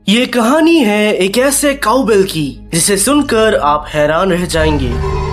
ये कहानी है एक ऐसे काउबेल की जिसे सुनकर आप हैरान रह जाएंगे।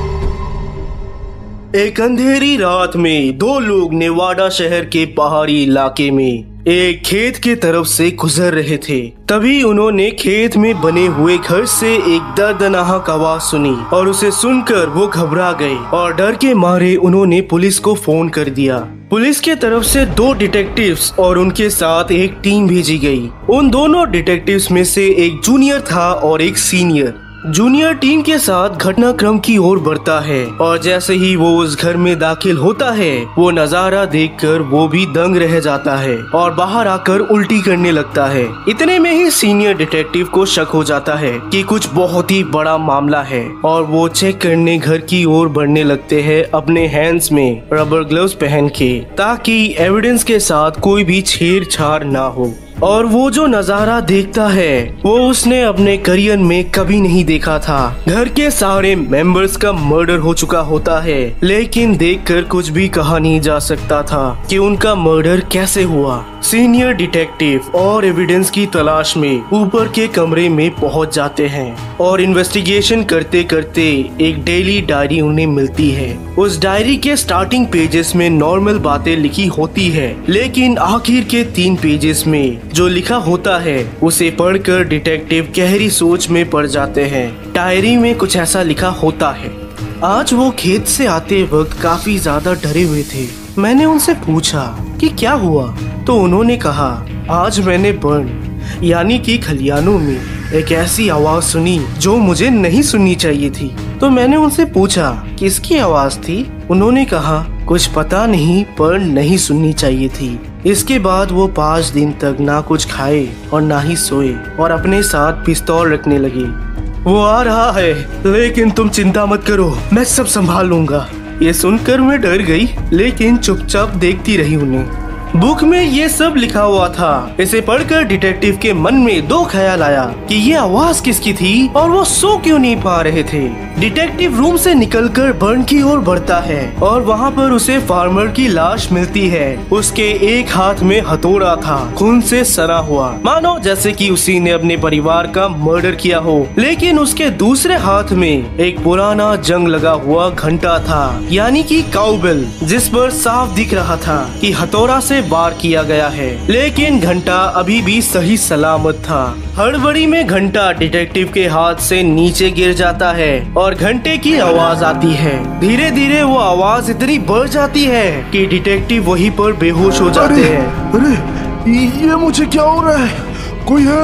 एक अंधेरी रात में दो लोग नेवाडा शहर के पहाड़ी इलाके में एक खेत के तरफ से गुजर रहे थे। तभी उन्होंने खेत में बने हुए घर से एक दर्दनाक आवाज सुनी और उसे सुनकर वो घबरा गए और डर के मारे उन्होंने पुलिस को फोन कर दिया। पुलिस के तरफ से 2 डिटेक्टिव्स और उनके साथ एक टीम भेजी गई। उन दोनों डिटेक्टिव्स में से एक जूनियर था और एक सीनियर। जूनियर टीम के साथ घटनाक्रम की ओर बढ़ता है और जैसे ही वो उस घर में दाखिल होता है वो नजारा देखकर वो भी दंग रह जाता है और बाहर आकर उल्टी करने लगता है। इतने में ही सीनियर डिटेक्टिव को शक हो जाता है कि कुछ बहुत ही बड़ा मामला है और वो चेक करने घर की ओर बढ़ने लगते हैं अपने हैंड्स में रबर ग्लव्स पहन के, ताकि एविडेंस के साथ कोई भी छेड़छाड़ ना हो। और वो जो नजारा देखता है वो उसने अपने करियर में कभी नहीं देखा था। घर के सारे मेंबर्स का मर्डर हो चुका होता है, लेकिन देखकर कुछ भी कहा नहीं जा सकता था कि उनका मर्डर कैसे हुआ। सीनियर डिटेक्टिव और एविडेंस की तलाश में ऊपर के कमरे में पहुंच जाते हैं और इन्वेस्टिगेशन करते करते एक डेली डायरी उन्हें मिलती है। उस डायरी के स्टार्टिंग पेजेस में नॉर्मल बातें लिखी होती है, लेकिन आखिर के 3 पेजेस में जो लिखा होता है उसे पढ़कर डिटेक्टिव गहरी सोच में पड़ जाते हैं। डायरी में कुछ ऐसा लिखा होता है। आज वो खेत से आते वक्त काफी ज्यादा डरे हुए थे। मैंने उनसे पूछा कि क्या हुआ, तो उन्होंने कहा आज मैंने बर्न यानी कि खलियानों में एक ऐसी आवाज सुनी जो मुझे नहीं सुननी चाहिए थी। तो मैंने उनसे पूछा किसकी आवाज थी। उन्होंने कहा कुछ पता नहीं पर नहीं सुननी चाहिए थी। इसके बाद वो 5 दिन तक ना कुछ खाए और ना ही सोए और अपने साथ पिस्तौल रखने लगे। वो आ रहा है, लेकिन तुम चिंता मत करो, मैं सब संभाल लूंगा। ये सुनकर मैं डर गई, लेकिन चुपचाप देखती रही उन्हें। बुक में ये सब लिखा हुआ था। इसे पढ़कर डिटेक्टिव के मन में 2 ख्याल आया कि ये आवाज किसकी थी और वो सो क्यों नहीं पा रहे थे। डिटेक्टिव रूम से निकलकर बर्न की ओर बढ़ता है और वहाँ पर उसे फार्मर की लाश मिलती है। उसके एक हाथ में हथौड़ा था, खून से सना हुआ, मानो जैसे कि उसी ने अपने परिवार का मर्डर किया हो। लेकिन उसके दूसरे हाथ में एक पुराना जंग लगा हुआ घंटा था, यानी कि काउबेल, जिस पर साफ दिख रहा था कि हथौड़ा से वार किया गया है, लेकिन घंटा अभी भी सही सलामत था। हड़बड़ी में घंटा डिटेक्टिव के हाथ से नीचे गिर जाता है और घंटे की आवाज आती है। धीरे धीरे वो आवाज इतनी बढ़ जाती है कि डिटेक्टिव वहीं पर बेहोश हो जाते हैं। अरे ये मुझे क्या हो रहा है? कोई है?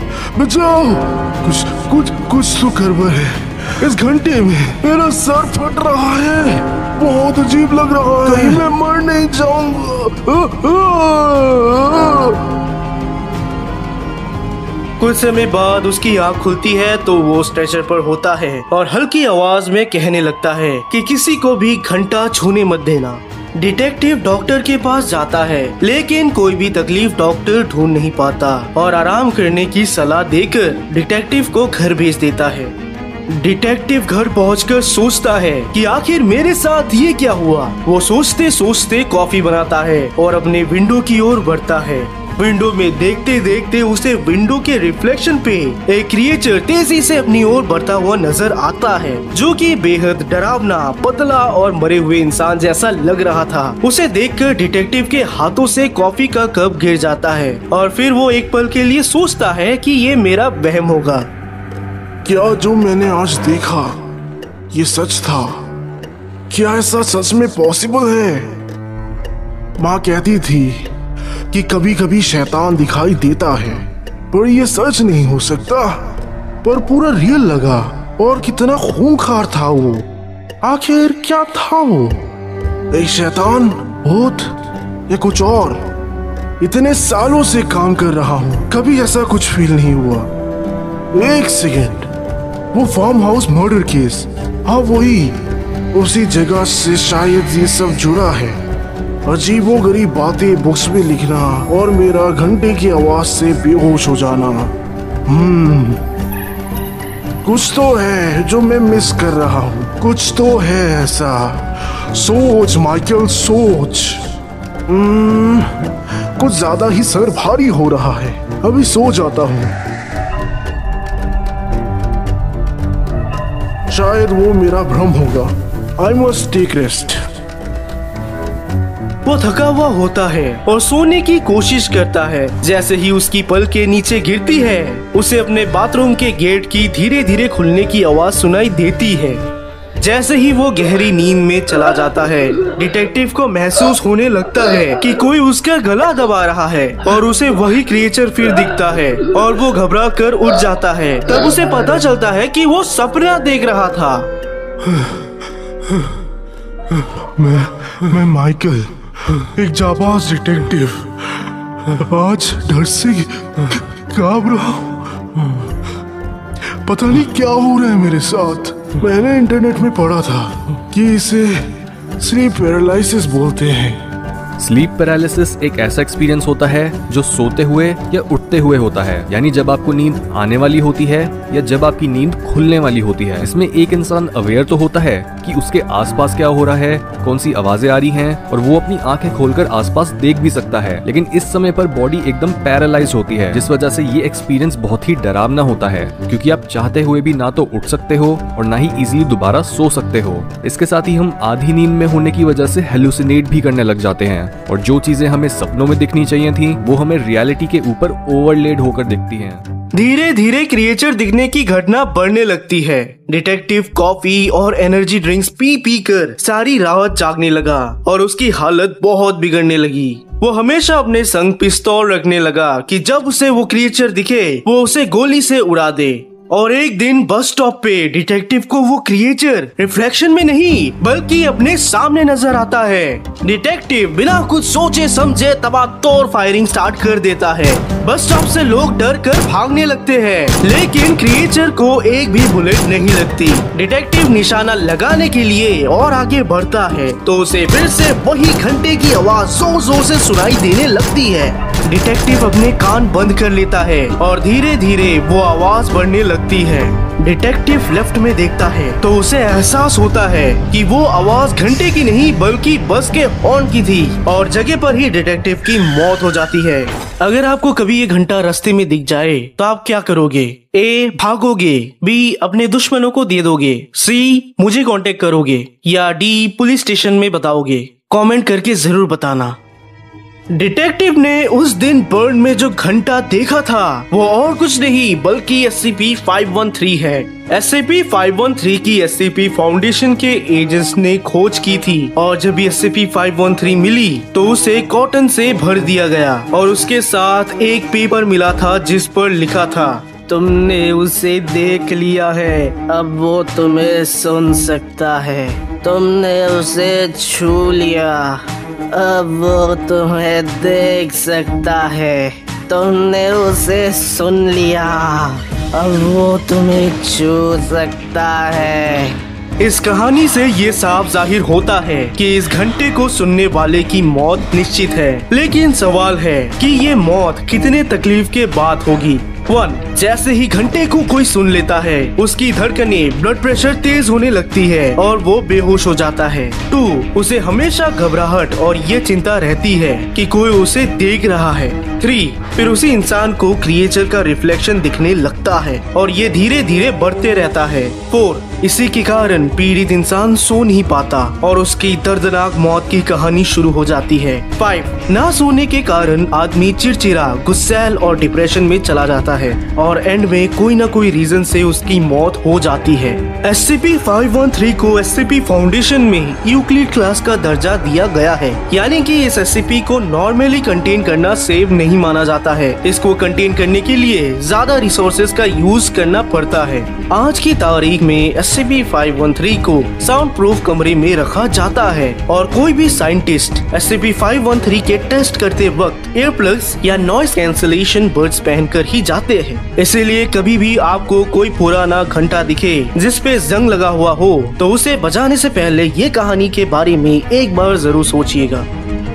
बचाओ! कुछ तो गड़बड़ है। इस घंटे में मेरा सर फट रहा है, बहुत अजीब लग रहा है। कहीं मैं मर नहीं जाऊंगा। कुछ समय बाद उसकी आँख खुलती है तो वो स्ट्रेचर पर होता है और हल्की आवाज में कहने लगता है कि किसी को भी घंटा छूने मत देना। डिटेक्टिव डॉक्टर के पास जाता है, लेकिन कोई भी तकलीफ डॉक्टर ढूंढ नहीं पाता और आराम करने की सलाह देकर डिटेक्टिव को घर भेज देता है। डिटेक्टिव घर पहुंचकर सोचता है कि आखिर मेरे साथ ये क्या हुआ। वो सोचते सोचते कॉफी बनाता है और अपने विंडो की ओर बढ़ता है। विंडो में देखते देखते उसे विंडो के रिफ्लेक्शन पे एक क्रिएचर तेजी से अपनी ओर बढ़ता हुआ नजर आता है, जो कि बेहद डरावना, पतला और मरे हुए इंसान जैसा लग रहा था। उसे देखकर डिटेक्टिव के हाथों से कॉफी का कप गिर जाता है और फिर वो एक पल के लिए सोचता है कि ये मेरा वहम होगा। क्या जो मैंने आज देखा ये सच था? क्या ऐसा सच में पॉसिबल है? माँ कहती थी कि कभी कभी शैतान दिखाई देता है, पर ये सच नहीं हो सकता। पर पूरा रियल लगा और कितना खूंखार था वो। आखिर क्या था वो? एक शैतान, भूत या कुछ और? इतने सालों से काम कर रहा हूँ, कभी ऐसा कुछ फील नहीं हुआ। एक सेकेंड, वो फार्म हाउस मर्डर केस, हाँ वही, उसी जगह से शायद ये सब जुड़ा है। अजीबोगरीब बातें बुक्स में लिखना और मेरा घंटे की आवाज से बेहोश हो जाना। कुछ तो है जो मैं मिस कर रहा हूँ, कुछ तो है ऐसा। सोच माइकल, सोच। कुछ ज्यादा ही सर भारी हो रहा है, अभी सो जाता हूँ। शायद वो मेरा भ्रम होगा। I must take rest. वो थका हुआ होता है और सोने की कोशिश करता है। जैसे ही उसकी पलकें नीचे गिरती है, उसे अपने बाथरूम के गेट की धीरे धीरे खुलने की आवाज सुनाई देती है। जैसे ही वो गहरी नींद में चला जाता है, डिटेक्टिव को महसूस होने लगता है कि कोई उसका गला दबा रहा है और उसे वही क्रिएचर फिर दिखता है और वो घबरा कर उठ जाता है। तब उसे पता चलता है कि वो सपना देख रहा था। मैं माइकल, एक जाबाज डिटेक्टिव, आज डर से कांप रहा हूँ। पता नहीं क्या हो रहा है मेरे साथ। मैंने इंटरनेट में पढ़ा था कि इसे स्लीप पैरालिसिस बोलते हैं। स्लीप पैरालिसिस एक ऐसा एक्सपीरियंस होता है जो सोते हुए या उठते हुए होता है, यानी जब आपको नींद आने वाली होती है या जब आपकी नींद खुलने वाली होती है। इसमें एक इंसान अवेयर तो होता है कि उसके आसपास क्या हो रहा है, कौन सी आवाजें आ रही हैं, और वो अपनी आंखें खोलकर आसपास देख भी सकता है, लेकिन इस समय पर बॉडी एकदम पैरालाइज होती है, जिस वजह से ये एक्सपीरियंस बहुत ही डरावना होता है, क्योंकि आप चाहते हुए भी ना तो उठ सकते हो और ना ही इजीली दोबारा सो सकते हो। इसके साथ ही हम आधी नींद में होने की वजह से हेलुसिनेट भी करने लग जाते हैं और जो चीजें हमें सपनों में दिखनी चाहिए थी वो हमें रियलिटी के ऊपर ओवरलेड होकर दिखती हैं। धीरे धीरे क्रिएचर दिखने की घटना बढ़ने लगती है। डिटेक्टिव कॉफी और एनर्जी ड्रिंक्स पी पी कर सारी रात जागने लगा और उसकी हालत बहुत बिगड़ने लगी। वो हमेशा अपने संग पिस्तौल रखने लगा कि जब उसे वो क्रिएचर दिखे वो उसे गोली से उड़ा दे। और एक दिन बस स्टॉप पे डिटेक्टिव को वो क्रिएचर रिफ्लेक्शन में नहीं बल्कि अपने सामने नजर आता है। डिटेक्टिव बिना कुछ सोचे समझे तबातोड़ फायरिंग स्टार्ट कर देता है। बस स्टॉप से लोग डर कर भागने लगते हैं, लेकिन क्रिएचर को एक भी बुलेट नहीं लगती। डिटेक्टिव निशाना लगाने के लिए और आगे बढ़ता है तो उसे फिर से वही घंटे की आवाज जोर जोर से सुनाई देने लगती है। डिटेक्टिव अपने कान बंद कर लेता है और धीरे धीरे वो आवाज बढ़ने लगती है। डिटेक्टिव लेफ्ट में देखता है तो उसे एहसास होता है कि वो आवाज घंटे की नहीं बल्कि बस के हॉर्न की थी और जगह पर ही डिटेक्टिव की मौत हो जाती है। अगर आपको कभी ये घंटा रास्ते में दिख जाए तो आप क्या करोगे? ए, भागोगे, बी, अपने दुश्मनों को दे दोगे, सी, मुझे कांटेक्ट करोगे, या डी, पुलिस स्टेशन में बताओगे? कमेंट करके जरूर बताना। डिटेक्टिव ने उस दिन बर्न में जो घंटा देखा था वो और कुछ नहीं बल्कि SCP-513 है। SCP-513 की SCP फाउंडेशन के एजेंट्स ने खोज की थी और जब ये SCP-513 मिली तो उसे कॉटन से भर दिया गया और उसके साथ एक पेपर मिला था जिस पर लिखा था, तुमने उसे देख लिया है, अब वो तुम्हें सुन सकता है। तुमने उसे छू लिया, अब वो तुम्हें देख सकता है। तुमने उसे सुन लिया, अब वो तुम्हें छू सकता है। इस कहानी से ये साफ जाहिर होता है कि इस घंटे को सुनने वाले की मौत निश्चित है, लेकिन सवाल है कि ये मौत कितने तकलीफ के बाद होगी। 1. जैसे ही घंटे को कोई सुन लेता है उसकी धड़कनें, ब्लड प्रेशर तेज होने लगती है और वो बेहोश हो जाता है। 2. उसे हमेशा घबराहट और ये चिंता रहती है कि कोई उसे देख रहा है। 3. फिर उसी इंसान को क्रिएचर का रिफ्लेक्शन दिखने लगता है और ये धीरे धीरे बढ़ते रहता है। 4. इसी के कारण पीड़ित इंसान सो नहीं पाता और उसकी दर्दनाक मौत की कहानी शुरू हो जाती है। 5. ना सोने के कारण आदमी चिड़चिड़ा, गुस्सैल और डिप्रेशन में चला जाता है और एंड में कोई ना कोई रीजन से उसकी मौत हो जाती है। SCP-513 को SCP फाउंडेशन में यूक्लिड क्लास का दर्जा दिया गया है, यानी कि इस SCP को नॉर्मली कंटेन करना सेफ नहीं माना जाता है। इसको कंटेन करने के लिए ज्यादा रिसोर्सेज का यूज करना पड़ता है। आज की तारीख में SCP-513 को साउंड प्रूफ कमरे में रखा जाता है और कोई भी साइंटिस्ट SCP-513 के टेस्ट करते वक्त एयर प्लग्स या नॉइस कैंसलेशन बड्स पहनकर ही जाते हैं। इसीलिए कभी भी आपको कोई पुराना घंटा दिखे जिस पे जंग लगा हुआ हो तो उसे बजाने से पहले ये कहानी के बारे में एक बार जरूर सोचिएगा।